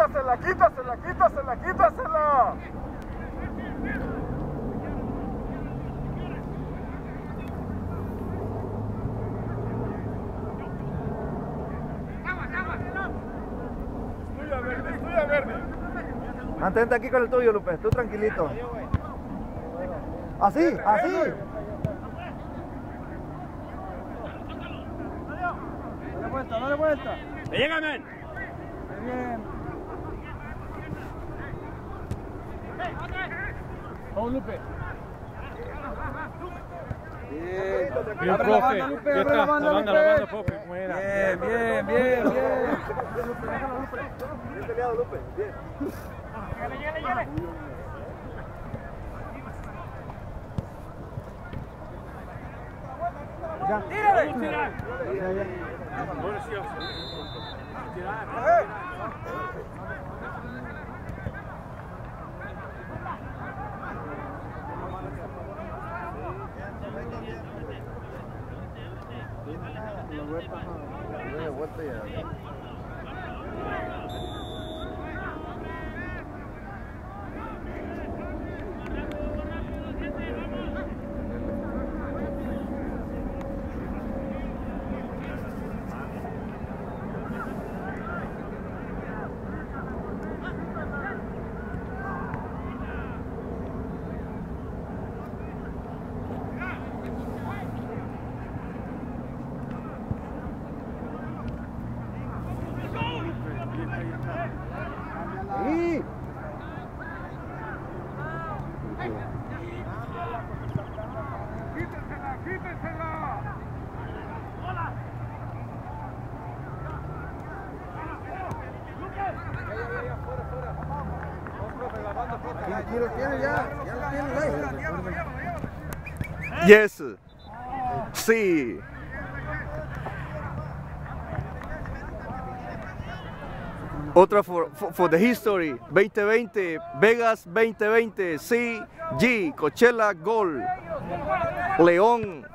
quítasela, quítasela, quítasela, quítasela. Es tuya, Verde. Mantente aquí con el tuyo, Lupe, tú tranquilito. Así, así. Dale vuelta. ¡Le llega, men! Bien. Vamos, Lupe. Bien, profe. Abre la banda, Lupe. profe. Buena. Bien. Bien peleado, Lupe. Bien. Llegale. Ya. ¡Tírale! Bueno, sí, Vuelta ya. Sí. Quítensela. ¡Hola! Aquí lo tiene ya lo tiene ahí. Yes. Sí. Otra for the history. 2020, Vegas 2020, CG, Coachella Gold, León